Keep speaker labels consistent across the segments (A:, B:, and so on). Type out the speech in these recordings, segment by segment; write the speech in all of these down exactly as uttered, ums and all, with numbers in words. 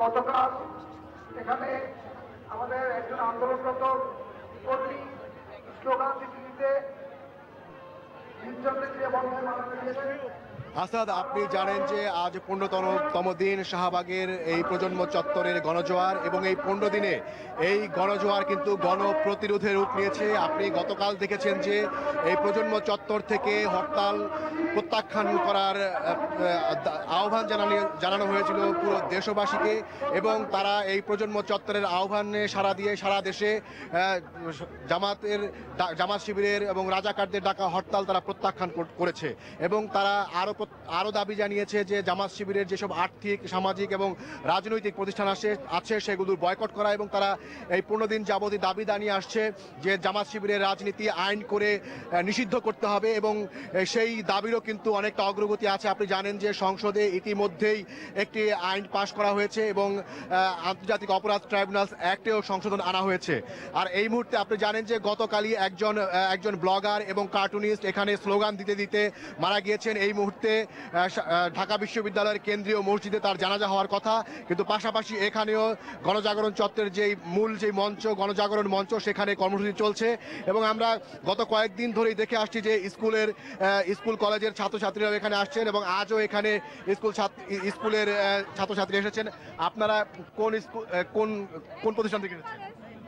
A: গতকাল এখানে আমাদের একজন আন্দোলনরত কর্মী স্লোগান দিতে দিতে নির্যাতন দিয়ে বন্ধে মারা গিয়েছে।
B: আসাদ, আপনি জানেন যে আজ পনেরোতম দিন শাহবাগের এই প্রজন্ম চত্বরের গণজোয়ার, এবং এই পনেরো দিনে এই গণজোয়ার কিন্তু গণপ্রতিরোধের রূপ নিয়েছে। আপনি গতকাল দেখেছেন যে এই প্রজন্ম চত্বর থেকে হরতাল প্রত্যাখ্যান করার আহ্বান জানানো জানানো হয়েছিল পুরো দেশবাসীকে, এবং তারা এই প্রজন্ম চত্বরের আহ্বানে সাড়া দিয়ে সারা দেশে জামাতের জামাত শিবিরের এবং রাজাকারদের ডাকা হরতাল তারা প্রত্যাখ্যান করেছে। এবং তারা আরও আরও দাবি জানিয়েছে যে জামাত শিবিরের যেসব আর্থিক, সামাজিক এবং রাজনৈতিক প্রতিষ্ঠান আসে আছে সেগুলোর বয়কট করা, এবং তারা এই পনেরো দিন যাবতীয় দাবি জানিয়ে আসছে যে জামাত শিবিরের রাজনীতি আইন করে নিষিদ্ধ করতে হবে, এবং সেই দাবিরও কিন্তু অনেকটা অগ্রগতি আছে। আপনি জানেন যে সংসদে ইতিমধ্যেই একটি আইন পাশ করা হয়েছে এবং আন্তর্জাতিক অপরাধ ট্রাইব্যুনাল অ্যাক্টেও সংশোধন আনা হয়েছে। আর এই মুহূর্তে আপনি জানেন যে গতকালই একজন একজন ব্লগার এবং কার্টুনিস্ট এখানে স্লোগান দিতে দিতে মারা গিয়েছেন। এই মুহূর্তে ঢাকা বিশ্ববিদ্যালয়ের কেন্দ্রীয় মসজিদে তার জানাজা হওয়ার কথা, কিন্তু পাশাপাশি এখানেও গণজাগরণ চত্বরের যেই মূল যে মঞ্চ, গণজাগরণ মঞ্চ, সেখানে কর্মসূচি চলছে। এবং আমরা গত কয়েকদিন ধরেই দেখে আসছি যে স্কুলের স্কুল কলেজের ছাত্রছাত্রীরাও এখানে আসছেন, এবং আজও এখানে স্কুল স্কুলের ছাত্রছাত্রী এসেছেন। আপনারা কোন স্কুল কোন কোন প্রতিষ্ঠান থেকে এসেছেন?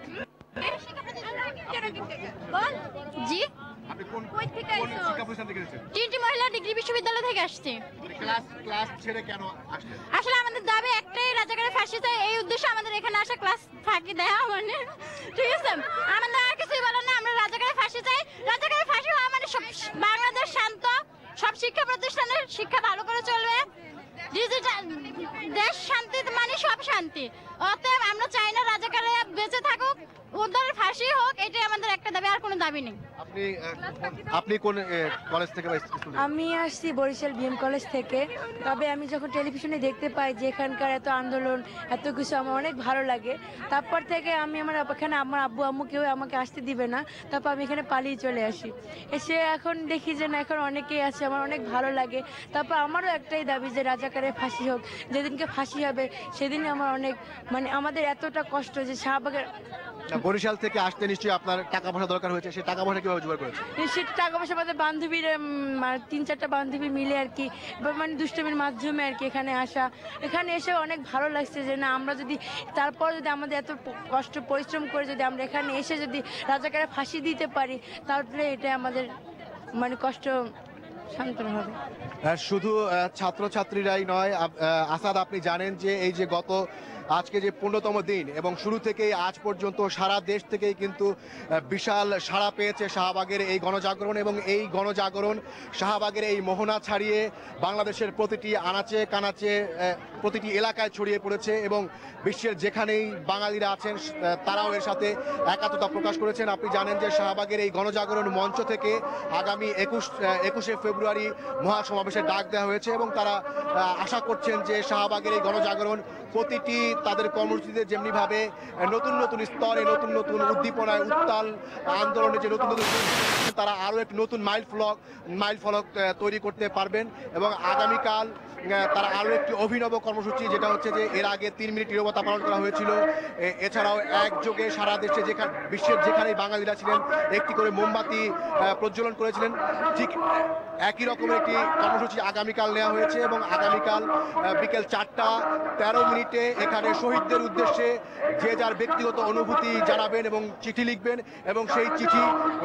C: জি,
B: আপনি কোন
C: কই থেকে
B: কোন
C: আইছো?
B: শিক্ষা প্রতিষ্ঠান থেকে এসেছেন?
C: তিনটি মহিলা ডিগ্রি বিশ্ববিদ্যালয় থেকে আসছে।
B: ক্লাস ক্লাস ছেড়ে কেন আসলেন?
C: আসলে আমাদের দাবি একটাই, রাজাকারের ফাঁসি চাই। এই উদ্দেশ্যে আমাদের এখানে আসা, ক্লাস ফাঁকি দেওয়া মানে ঠিক আছে। আমাদের আর কিছুই বলার না, আমরা রাজাকারের ফাঁসি চাই। রাজাকারের ফাঁসি হওয়া মানে সব বাংলাদেশ শান্ত, সব শিক্ষা প্রতিষ্ঠানের শিক্ষা ভালো করে চলবে, ডিজিটাল দেশ শান্তি মানে সব শান্তি। অতএব আমরা চাই না রাজাকাররা বেঁচে থাকুক, ওদের ফাঁসি হোক, এটাই আমাদের একটা দাবি, আর কোনো দাবি নেই।
B: আপনি আপনি কোন কলেজ থেকে?
D: আমি আসছি বরিশাল বিএম কলেজ থেকে। তবে আমি যখন টেলিভিশনে দেখতে পাই যে এখানকার এত আন্দোলন, এত কিছু, আমার অনেক ভালো লাগে। তারপর থেকে আমি আমার এখানে আমার আব্বু আম্মু কেউ আমাকে আসতে দিবে না, তারপর আমি এখানে পালিয়ে চলে আসি। এসে এখন দেখি যে না, এখন অনেকেই আছে, আমার অনেক ভালো লাগে। তারপর আমারও একটাই দাবি যে রাজাকারের ফাঁসি হোক। যেদিনকে ফাঁসি হবে সেদিনে আমার অনেক মানে আমাদের এতটা কষ্ট যে শাহবাগের।
B: বরিশাল থেকে আসতে নিশ্চয়ই আপনার টাকা পয়সা দরকার হয়েছে, সেই টাকা পয়সা কিভাবে জোগাড় করেছেন?
D: সেটা টাকা পয়সা আমাদের বান্ধবীর তিন চারটা বান্ধবী মিলে আর কি, মানে দুষ্টমির মাধ্যমে আর কি এখানে আসা। এখানে এসে অনেক ভালো লাগছে যে না, আমরা যদি তারপর যদি আমাদের এত কষ্ট পরিশ্রম করে যদি আমরা এখানে এসে যদি রাজাকারের ফাঁসি দিতে পারি, তাহলে এটা আমাদের মানে কষ্ট সান্ত্বনা হবে।
B: শুধু ছাত্রছাত্রীরাই নয়, আসাদ, আপনি জানেন যে এই যে গত আজকে যে পনেরোতম দিন এবং শুরু থেকেই আজ পর্যন্ত সারা দেশ থেকেই কিন্তু বিশাল সাড়া পেয়েছে শাহবাগের এই গণজাগরণ, এবং এই গণজাগরণ শাহবাগের এই মোহনা ছাড়িয়ে বাংলাদেশের প্রতিটি আনাচে কানাচে প্রতিটি এলাকায় ছড়িয়ে পড়েছে, এবং বিশ্বের যেখানেই বাঙালিরা আছেন তারাও এর সাথে একাত্মতা প্রকাশ করেছেন। আপনি জানেন যে শাহবাগের এই গণজাগরণ মঞ্চ থেকে আগামী একুশ একুশে ফেব্রুয়ারি মহাসমাবেশের ডাক দেওয়া হয়েছে, এবং তারা আশা করছেন যে শাহবাগের এই গণজাগরণ প্রতিটি তাদের কর্মসূচিতে যেমনিভাবে নতুন নতুন স্তরে, নতুন নতুন উদ্দীপনায়, উত্তাল আন্দোলনে যে নতুন নতুন তারা আরও একটি নতুন মাইল ফলক মাইল ফলক তৈরি করতে পারবেন। এবং আগামীকাল তারা আরও একটি অভিনব কর্মসূচি, যেটা হচ্ছে যে এর আগে তিন মিনিট নীরবতা পালন করা হয়েছিল, এছাড়াও একযোগে সারা দেশে যেখানে বিশ্বের যেখানেই বাঙালিরা ছিলেন একটি করে মোমবাতি প্রজ্বলন করেছিলেন, ঠিক একই রকমের একটি কর্মসূচি আগামীকাল নেওয়া হয়েছে। এবং আগামীকাল বিকেল চারটা তেরো মিনিটে এখানে শহীদদের উদ্দেশ্যে যে যার ব্যক্তিগত অনুভূতি জানাবেন এবং চিঠি লিখবেন, এবং সেই চিঠি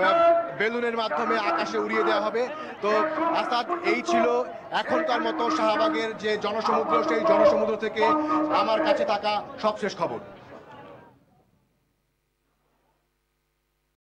B: বেলুনের মাধ্যমে আকাশে উড়িয়ে দেওয়া হবে। তো আসাদ, এই ছিল এখনকার মতো শাহবাগের যে জনসমুদ্র, সেই জনসমুদ্র থেকে আমার কাছে থাকা সবশেষ খবর।